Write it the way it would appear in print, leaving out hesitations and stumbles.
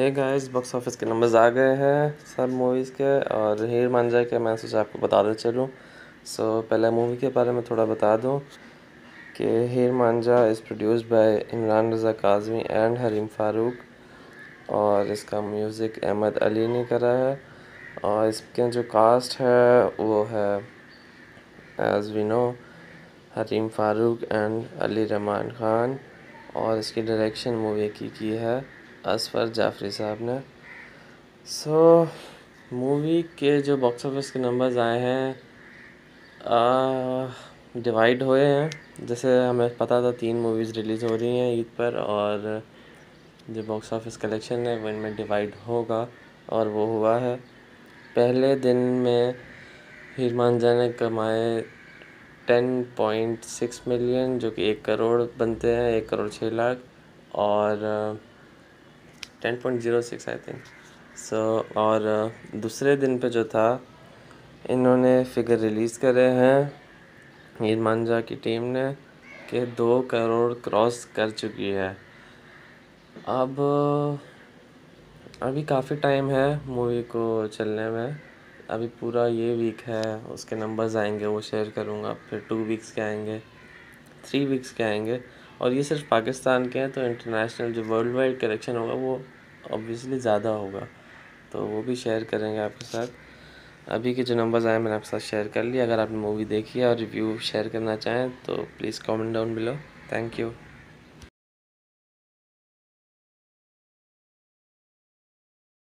हे guys, box office के numbers आ गए हैं सब मूवीज़ के और हीर मान जाए के मैं सोचा आपको बताते चलूँ। पहले मूवी के बारे में थोड़ा बता दूँ कि Heer Maanja is produced by Imran Raza Kazmi and Hareem Farooq और इसका म्यूज़िक अहमद अली ने करा है। और इसके जो कास्ट है वो है as we know Hareem Farooq and Ali Rehman Khan. और इसकी डायरेक्शन मूवी की है असफ़र जाफ़री साहब ने। मूवी के जो बॉक्स ऑफिस के नंबर्स आए हैं डिवाइड हुए हैं। जैसे हमें पता था 3 मूवीज़ रिलीज़ हो रही हैं ईद पर और जो बॉक्स ऑफिस कलेक्शन है वो इनमें डिवाइड होगा और वो हुआ है। पहले दिन में हीर मांझा ने कमाए 10.6 मिलियन जो कि 1 करोड़ बनते हैं, 1 करोड़ 6 लाख और 10.06 आई थिंक और दूसरे दिन पे जो था इन्होंने फिगर रिलीज़ करे हैं हीर मांझा की टीम ने कि 2 करोड़ क्रॉस कर चुकी है। अब अभी काफ़ी टाइम है मूवी को चलने में। अभी पूरा ये वीक है, उसके नंबर्स आएंगे वो शेयर करूँगा। फिर 2 वीक्स के आएंगे, 3 वीक्स के आएंगे और ये सिर्फ पाकिस्तान के हैं। तो इंटरनेशनल जो वर्ल्ड वाइड कलेक्शन होगा वो ऑब्वियसली ज़्यादा होगा, तो वो भी शेयर करेंगे आपके साथ। अभी के जो नंबर्स आए मैंने आपके साथ शेयर कर लिया। अगर आपने मूवी देखी है और रिव्यू शेयर करना चाहें तो please comment down below. Thank you.